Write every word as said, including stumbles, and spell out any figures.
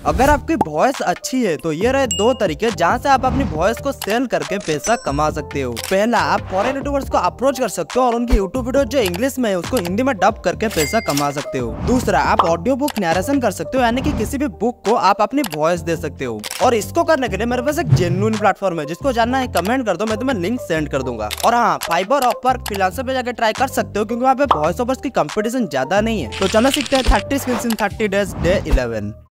अगर आपकी वॉइस अच्छी है तो ये रहे दो तरीके जहाँ से आप अपनी वॉइस को सेल करके पैसा कमा सकते हो। पहला, आप फॉरेन यूट्यूबर्स को अप्रोच कर सकते हो और उनकी यूट्यूब वीडियो जो इंग्लिश में है उसको हिंदी में डब करके पैसा कमा सकते हो। दूसरा, आप ऑडियो बुक नरेशन कर सकते हो, यानी कि किसी भी बुक को आप अपनी वॉइस दे सकते हो। और इसको करने के लिए मेरे पास एक जेन्युइन प्लेटफॉर्म है, जिसको जानना है कमेंट कर दो, मैं तुम्हें लिंक सेंड कर दूंगा। और हाँ, फाइवर ऑफर फ्रीलांसर पे जाकर ट्राई कर सकते हो, क्योंकि वहाँ पे वॉइस ओवर्स की कंपटीशन ज्यादा नहीं है। तो चलो सीखते हैं thirty skills in thirty days day eleven.